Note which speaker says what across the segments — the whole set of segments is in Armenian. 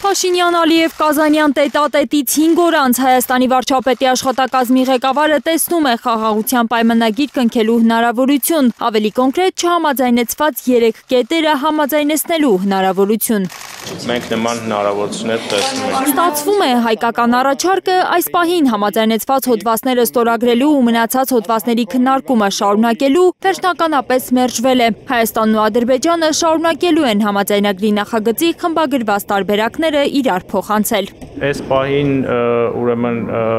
Speaker 1: Փաշինյան-Ալիև Կազանյան տետատետից 5 օր անց Հայաստանի վարչապետի աշխատակազմի ղեկավարը տեսնում է խաղաղության պայմանագիր կնքելու հնարավորություն, ավելի կոնկրետ չհամաձայնեցված 3 կետերը համաձայնեցնելու հնարավորություն։
Speaker 2: Մենք նման հնարավորություններ տեսնում ենք։
Speaker 1: Ստացվում է հայկական առաջարկը այս պահին համաձայնեցված հոդվածները ստորագրելու ու մնացած հոդվածների քննարկումը շարունակելու վերջնականապես մերժվել է։ Հայաստանն ու Ադրբեջանը շարունակելու են համաձայնագրի նախագծի խմբագրված տարբերակները իրար փոխանցել։
Speaker 2: Այս պահին ուրեմն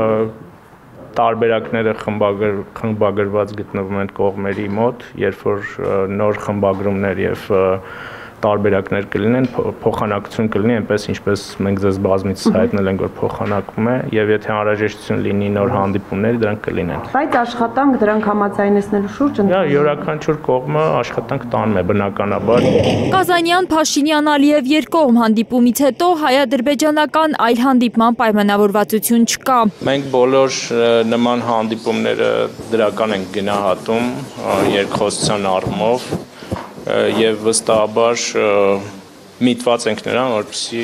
Speaker 2: տարբերակները խմբագրված գտնվում են կողմերի մոտ, երբ որ նոր խմբագրումներ եւ տարբերակներ կլինեն, փոխանակություն կլինի, այնպես ինչպես մենք ձեզ բազմիցս հայտնել ենք, որ փոխանակվում է, եւ եթե անհրաժեշտություն լինի նոր հանդիպումներ, դրանք կլինեն։
Speaker 3: Բայց աշխատանք դրանք համաձայնեցնելու շուրջ
Speaker 2: յուրաքանչյուր կողմը աշխատանք տանում է բնականաբար։
Speaker 1: Կազանյան, Փաշինյան-Ալիև երկկողմ հանդիպումից հետո հայ-ադրբեջանական այլ հանդիպման պայմանավորվածություն չկա։
Speaker 2: Մենք բոլոր նման հանդիպումները դրական ենք գնահատում երկխոսության առումով եւ վստահաբար միտված ենք նրան, որպեսզի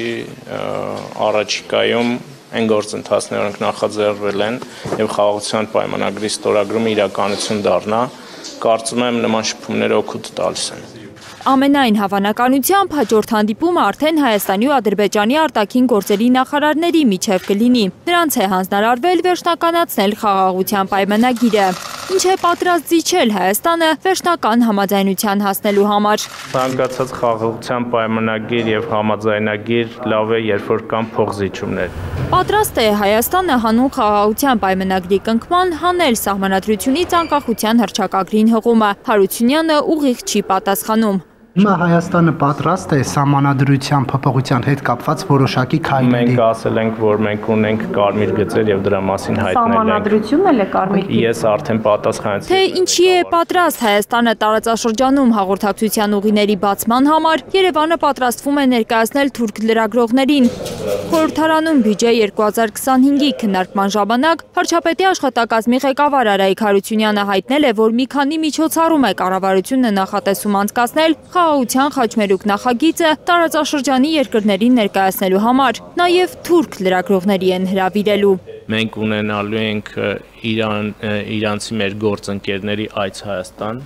Speaker 2: առաջիկայում այն գործընթացները, որոնք նախաձեռնվել են եւ խաղաղության պայմանագրի ստորագրումը իրականություն դառնա, կարծում եմ նման շփումները օգուտ տալիս են։
Speaker 1: Ամենայն հավանականությամբ հաջորդ հանդիպումը արդեն Հայաստանի ու Ադրբեջանի արտաքին գործերի նախարարների միջև կլինի։ Նրանց է հանձնարարվել վերջնականացնել խաղաղության պայմանագիրը, ինչ է պատրաստ զիջել Հայաստանը վերջնական համաձայնության հասնելու համար։
Speaker 2: Ցանկացած խաղաղության պայմանագիր եւ համաձայնագիր լավ է, երբ որ կան փոխզիջումներ։
Speaker 1: Պատրաստ է Հայաստանը հանուն խաղաղության պայմանագրի կնքման հանել սահմանադրությունից անկախության հռչակագրին հղումը։ Հարությունյանը ուղիղ չի պատասխանում։
Speaker 4: Հիմա Հայաստանը պատրաստ է սահմանադրության փոփոխության հետ կապված որոշակի քայլերի։
Speaker 2: Մենք ասել ենք, որ մենք ունենք կարմիր գծեր եւ դրա մասին հայտնել ենք։
Speaker 3: Սահմանադրությունն էլ է կարմիր գիծ։
Speaker 2: Ես արդեն պատասխանեցի։
Speaker 1: Թե ինչի է պատրաստ Հայաստանը տարածաշրջանում հաղորդակցության ուղիների բացման համար, Երևանը պատրաստվում է ներկայացնել թուրք լրագրողներին։ Խորհրդարանում բյուջե 2025-ի քննարկման ժամանակ վարչապետի աշխատակազմի ղեկավար Արայիկ Հարությունյանը հայտնել է, որ մի քանի միջոցառում է կառավարությունը նախատեսում անցկացնել խաղաղության խաչմերուկ նախագիծը տարածաշրջանի երկրներին ներկայացնելու համար, նաև թուրք լրագրողների են հրավիրելու։
Speaker 2: Մենք ունենալու ենք իրանցի մեր գործընկերների այց Հայաստան,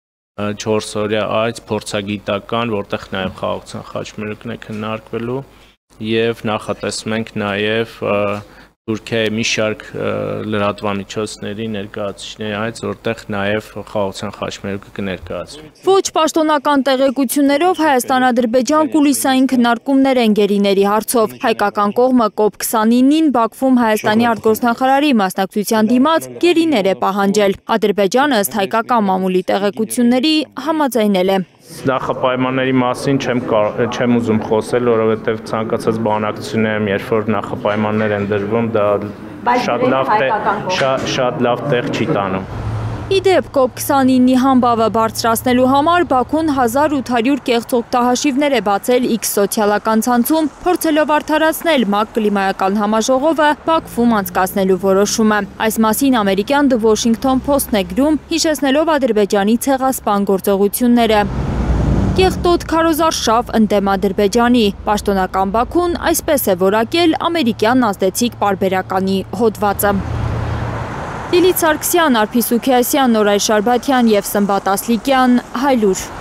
Speaker 2: 4 օրյա այց փորձագիտական, որտեղ նաև խաղաղության խաչմերուկն է քննարկվելու եւ նախատեսում ենք նաև Թուրքիայի մի շարք լրատվամիջոցների ներկայացուցիչների այց, որտեղ նաև խաղաղության խաչմերուկը կներկայացվի։
Speaker 1: Ոչ պաշտոնական տեղեկություններով Հայաստան-Ադրբեջան կուլիսային քննարկումներ են գերիների հարցով։ Հայկական կողմը COP29-ին Բաքվում Հայաստանի արտգործնախարարի մասնակցության դիմաց գերիներ է պահանջել։ Ադրբեջանը ըստ հայկական մամուլի տեղեկությունների համաձայնել է։
Speaker 2: Նախապայմանների մասին չեմ ուզում խոսել, որովհետև ցանկացած բանակցություններում, երբ որ նախապայմաններ են դրվում, դա շատ լավ տեղ չի տանում։
Speaker 1: Իդեպ COP29-ի համբավը բարձրացնելու համար Բաքուն 1800 կեղծ օգտահաշիվներ է բացել X սոցիալական ցանցում, փորձելով արդարացնել ՄԱԿ կլիմայական համաժողովը Բաքվում անցկացնելու որոշումը։ Այս մասին ամերիկյան The Washington Post-ն է գրում, հիշեցնելով Ադրբեջանի ցեղասպան գործողությունները։ Կեղտոտ քարոզարշավ ընդդեմ Ադրբեջանի, պաշտոնական Բաքուն այսպես է որակել ամերիկյան ազդեցիկ պարբերականի հոդվածը։ Լիլիթ Սարգսյան, Արփի Սուքիասյան, Նորայր Շարբաթյան և Սմբատ Ասլիկյան, Հայլուր։